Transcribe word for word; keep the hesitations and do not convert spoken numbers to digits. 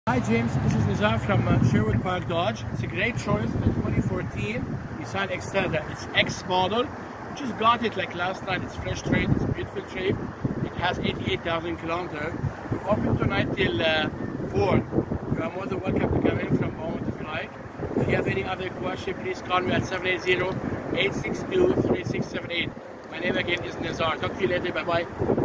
Hi James, this is Nizar from uh, Sherwood Park Dodge. It's a great choice, the twenty fourteen Nissan Xterra. It's X model. Just got it like last night. It's fresh trade, it's beautiful shape. It has eighty-eight thousand kilometers. We're open tonight till uh, four. You are more than welcome to come in from home if you like. If you have any other question, please call me at seven eight zero, eight six two, three six seven eight. My name again is Nizar. Talk to you later. Bye bye.